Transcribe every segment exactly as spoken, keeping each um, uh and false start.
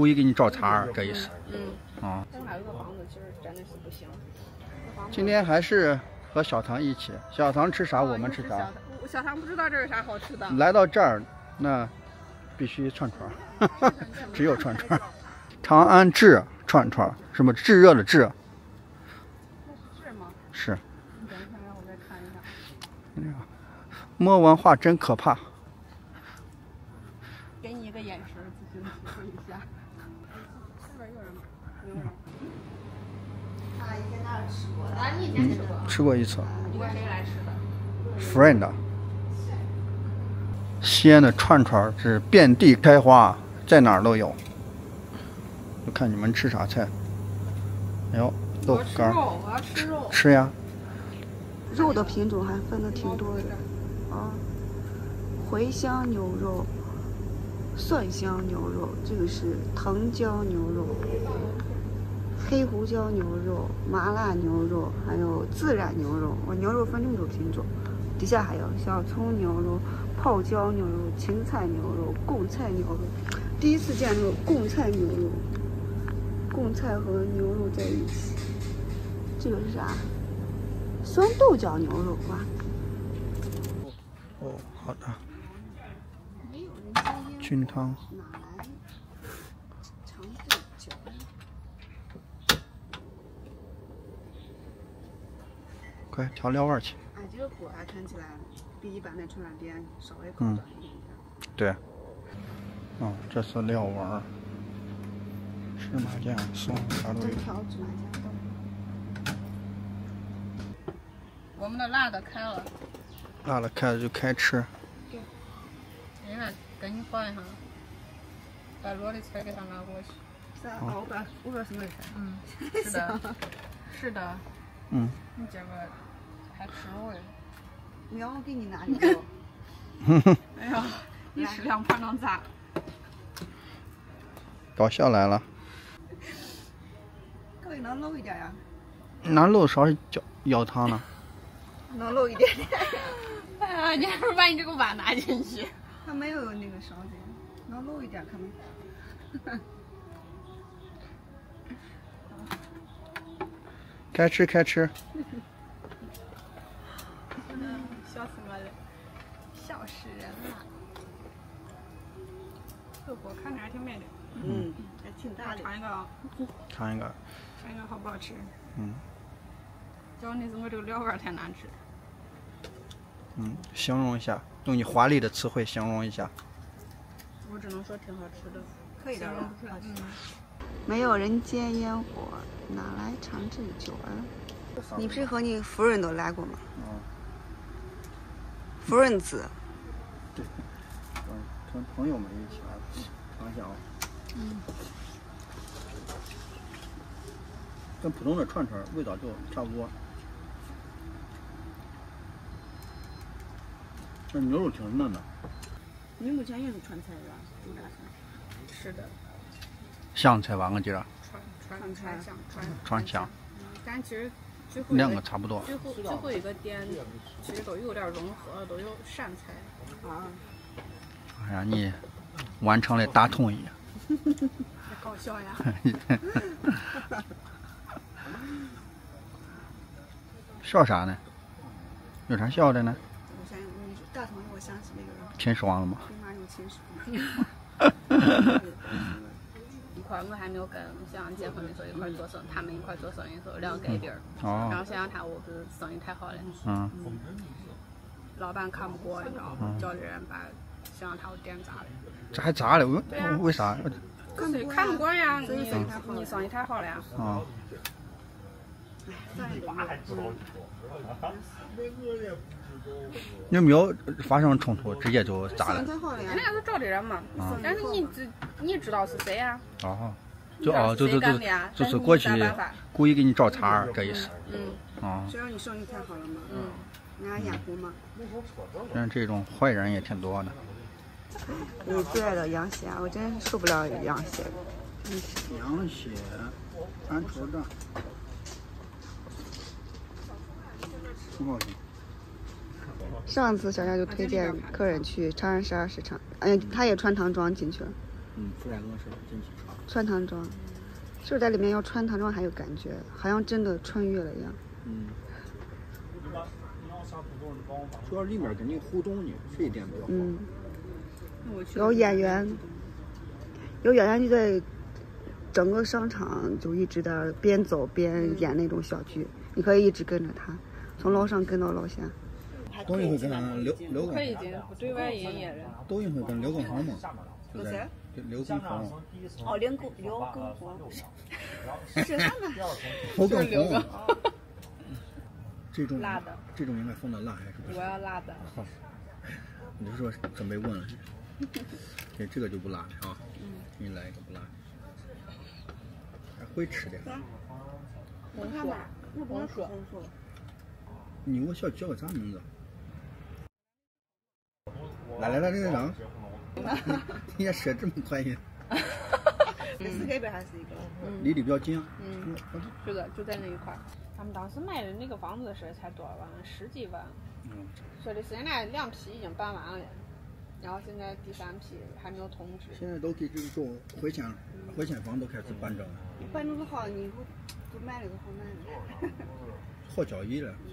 故意给你找茬儿，这意思。 嗯。 啊。 但还有个房子其实真的是不行。 今天还是和小唐一起，小唐吃啥我们吃啥。 小唐不知道这有啥好吃的。 来到这儿，那必须串串，只有串串。长安炙串串，什么炙热的炙？ 是吗？ 是。 你等一下，让我再看一下。 摸文化真可怕。 给你一个眼神，自行体会一下。这边有人吗？没有人。他以前哪儿吃过？啊，你以前吃过？ 吃过一次。 你跟谁来吃的 ？Friend。西安的串串是遍地开花，在哪儿都有。就看你们吃啥菜。哎呦，豆腐干。 我要吃肉。 吃呀。 肉的品种还分的挺多的啊，茴香牛肉、蒜香牛肉，这个是藤椒牛肉、黑胡椒牛肉、麻辣牛肉，还有自然牛肉。我牛肉分这么多品种，底下还有小葱牛肉、泡椒牛肉、芹菜牛肉、贡菜牛肉。第一次见这个贡菜牛肉，贡菜和牛肉在一起。这个是啥？酸豆角牛肉吧。 哦，好的。菌汤。 哪来长豆角？ 快调料味去。 哎，这个锅还看起来比一般的串串店稍微高端一点点。 对。哦，这是料味儿。芝麻酱、蒜啥都有。 调芝麻酱。 我们的辣的开了。 辣的开了就开吃。 对。你看，跟你换一下，把罗的菜给他拿过去。 是啊，我把我把什么？ 嗯，是的，是的。 嗯。 你这个还吃肉呀？ 你让我给你拿点肉。 哎呀，你食量胖成咋？ 搞笑来了。 各位能漏一点呀？ 拿漏勺舀舀汤呢？ 能漏一点点。 哎呀，你还不如把你这个碗拿进去。 他没有那个勺子，能漏一点可能。 开吃开吃。 笑死我了，笑死人了。这锅看着还挺美的。 嗯，还挺大的。 尝一个啊。 尝一个。 尝一个好不好吃？ 嗯。 主要那是我这个料味太难吃。 嗯，形容一下，用你华丽的词汇形容一下。 我只能说挺好吃的， 可以的。 形容不出来。嗯。 没有人间烟火，哪来长治久安？你不是和你夫人都来过吗？ 嗯。 夫人子。 对，跟朋友们一起来尝一下啊。 嗯。 跟普通的串串味道就差不多。这牛肉挺嫩的。 你目前也是川菜是吧？主打川。 是的。 湘菜吧，我记着。 川川川湘川。 川湘。 但其实最后两个差不多。 最后最后一个店其实都有点融合，都有陕菜。啊。 哎呀，你完成了大统一。 太搞笑呀！ 笑啥呢？有啥笑的呢？ 我想你大同，我想起那个秦始皇了吗？ 兵马俑秦始皇。 一块我还没有跟小杨结婚的时候一块做生，他们一块做生意的时候两个盖地儿。 哦。 然后小杨他屋不是生意太好了。 嗯。 老板看不过，你知道吗？叫人把小杨他屋店砸了。 这还砸了？为为啥？ 看不惯呀！你你生意太好了呀！ 啊。有没有发生冲突，直接就砸了？ 人家是找的人嘛，但是你知你知道是谁呀？ 哦，就哦，就就就就是过去故意给你找茬儿，这意思。 嗯。 哦。 只要你生意太好了嘛，嗯，人家眼红嘛。 像这种坏人也挺多的。 你最爱的羊血，我真受不了羊血。 羊血，俺瞅着。 上次小夏就推荐客人去长安十二市场，哎，他也穿唐装进去了。 嗯，出来跟我说进去穿唐装，就是在里面要穿唐装还有感觉，好像真的穿越了一样。 嗯。主要里面跟你互动呢，这一点比较好。 嗯。有演员，有演员就在整个商场就一直在边走边演那种小剧，你可以一直跟着他，从楼上跟到楼下。 抖音会跟刘刘畊可以进对外营业的。 抖音会跟刘畊宏吗？ 有谁？ 刘畊宏。 哦，刘畊刘畊宏。是他们。 刘畊宏。这种辣的。 这种应该放的辣还是不？ 我要辣的。 好。你就说准备问了。对，这个就不辣的啊。嗯。给你来一个不辣的。还会吃的。 红薯。那不是红薯。 你给我小叫个啥名字？来来来，这个人，你也说这么快呀？ 是那边还是一个？ 离得比较近。 嗯，是的，就在那一块。他们当时卖的那个房子是才多少万？十几万。嗯。说的现在两批已经办完了，然后现在第三批还没有通知。 现在都给这种回迁回迁房都开始办证了。 办证好，你以后就卖了个好卖了。 好交易了。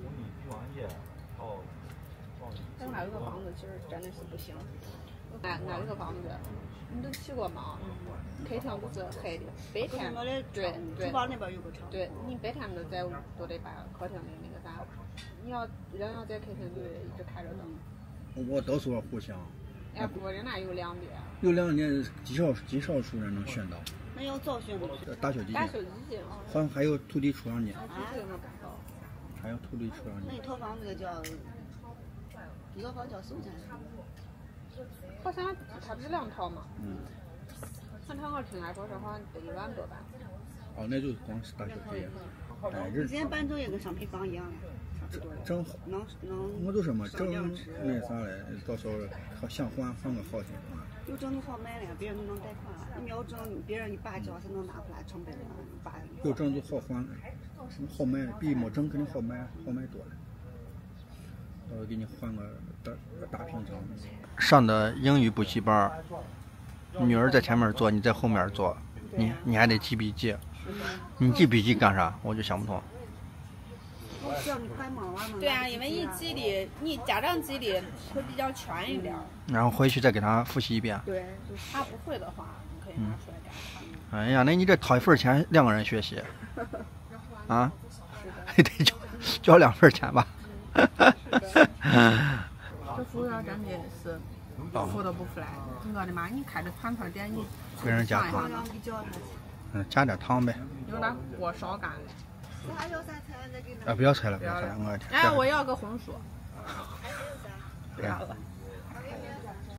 但俺这个房子其实真的是不行。俺俺这个房子，你都去过吗？客厅都是黑的，白天对对。 厨房那边有个窗。 对，你白天都在屋都得把客厅的那个啥，你要人要在客厅就得一直开着灯。 我到时候互相。 哎，不，人家有两点。 有两点，极少极少数人能选到。 那要早选吗？ 大小基金。 大小基金。 好像还有土地出让金。 啊，这个没赶到。 还有土地出让金。 那一套房子叫，一套房叫首钱。 好像它不是两套吗？ 嗯。 那他我听来说是好像得一万多吧。 哦，那就是光是大小基金。哎，这。 之前搬走也跟商品房一样的。 正好。 能能。 我就说嘛，正那啥嘞，到时候好想还还个好心啊。 有证就好买了，别人都能贷款了。你没有证，别人一把交是能拿回来成本的，把。 有证就好还，好买，比没证肯定好买，好买多了。到时候给你换个大大平层。上的英语补习班，女儿在前面坐，你在后面坐，你你还得记笔记。你记笔记干啥？我就想不通。 对啊，因为你记的，你家长记的会比较全一点。 然后回去再给他复习一遍。 对，就是他不会的话，你可以拿出来给他看。 哎呀，那你这掏一份钱两个人学习，啊？ 是的。 得交交两份钱吧。 这服务员真的是服都不服来，我的妈！你开着团团店，你给人加糖，嗯，加点糖呗。 有点过烧干了。 啊，不要拆了，不要拆了，我。 哎，我要个红薯。 不要了。